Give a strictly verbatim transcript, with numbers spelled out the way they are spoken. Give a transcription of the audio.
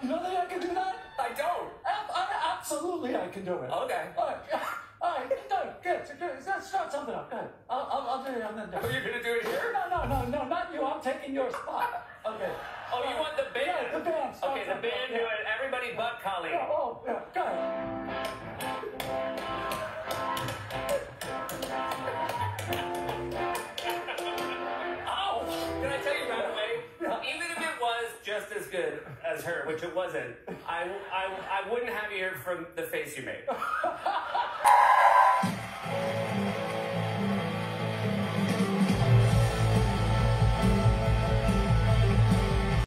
You know that I can do that? I don't. I, I, absolutely, I can do it. Okay. All right. All right. No, good. Good. Let's start something up. Good. I'll, I'll, I'll do it. I'm gonna do it. Oh, you're gonna do it here? No, no, no, no, not you. I'm taking your spot. Okay. Oh, you want the band? Yeah, the band. Okay, the band yeah. who had everybody but Colleen. Yeah, oh, yeah. Go ahead. Oh, can I tell you right away? Even if it was just as good as her, which it wasn't, I, I, I wouldn't have you here from the face you made.